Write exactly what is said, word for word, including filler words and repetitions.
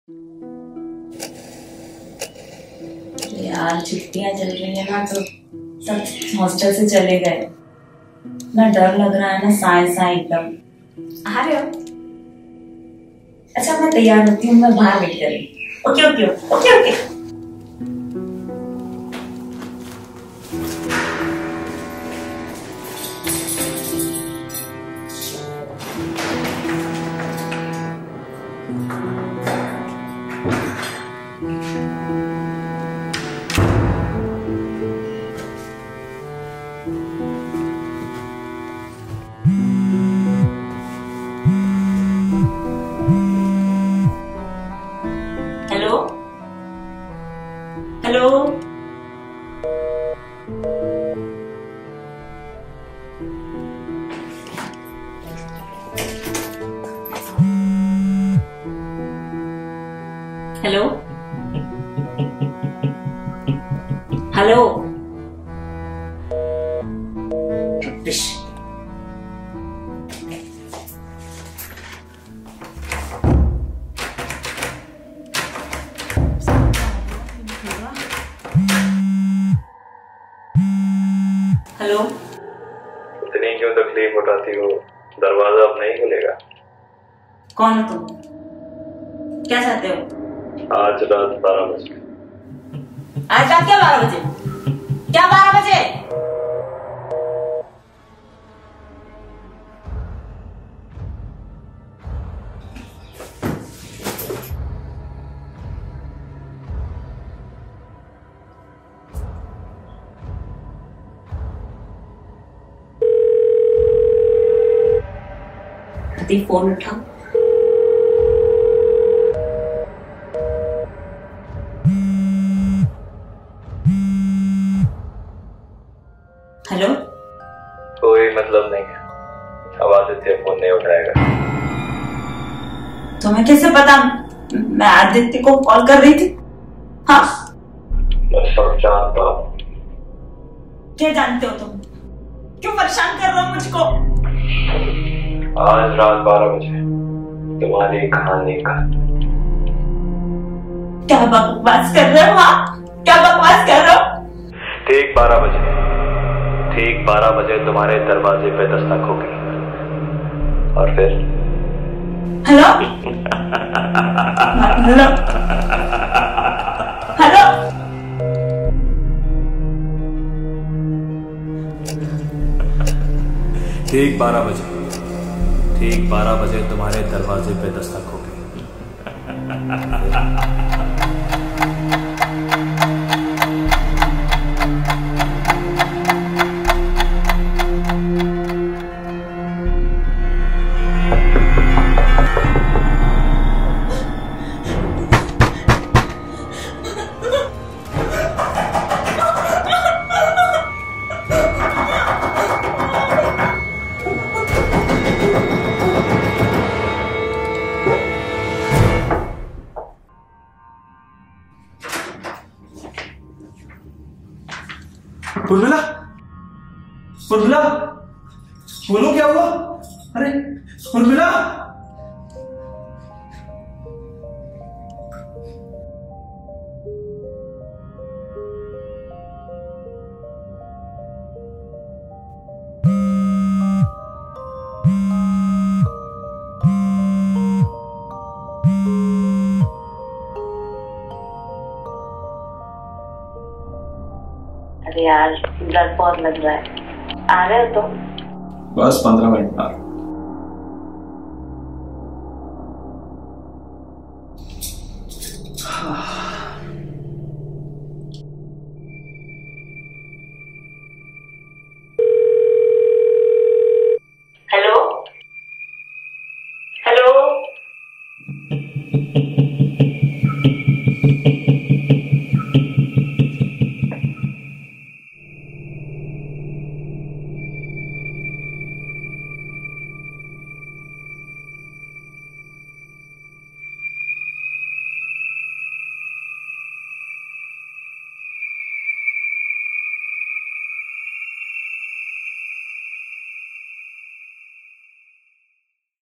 यार छुट्टियां चल रही है ना, तो सब हॉस्टल से चले गए ना। डर लग रहा है ना, साए साए एकदम। आ रहे हो? अच्छा मैं तैयार होती हूँ, मैं बाहर वेट कर रही हूँ। Okay okay okay okay. Hello hello. Hello hello. Hello. इतनी क्यों तकलीफ उठाती हो? दरवाजा अब नहीं खुलेगा। कौन हो तुम? क्या चाहते हो? आज रात बारह बजे। आज रात क्या बारह बजे? क्या बारह बजे? फोन उठाओ। हेलो। कोई मतलब नहीं है, अब आदित्य फोन नहीं उठाएगा। तुम्हें कैसे पता मैं आदित्य को कॉल कर रही थी? हाँ, मैं सब जानता हूँ। क्या जानते हो तुम? क्यों परेशान कर रहे हो मुझको? आज रात बारह बजे तुम्हारी कहानी का। क्या बकवास कर रहे हो? हाँ, क्या बकवास कर रहे हो? ठीक बारह बजे ठीक बारह बजे तुम्हारे दरवाजे पे दस्तक होगी और फिर हेलो हेलो हेलो। ठीक बारह बजे ठीक बारह बजे तुम्हारे दरवाजे पे दस्तक होगी। उर्मिला, उर्मिला, बोलो क्या हुआ? अरे उर्मिला, अरे यार ब्लड बहुत लग रहा है। आ रहे हो तुम? बस पंद्रह मिनट बाद। Hello hello.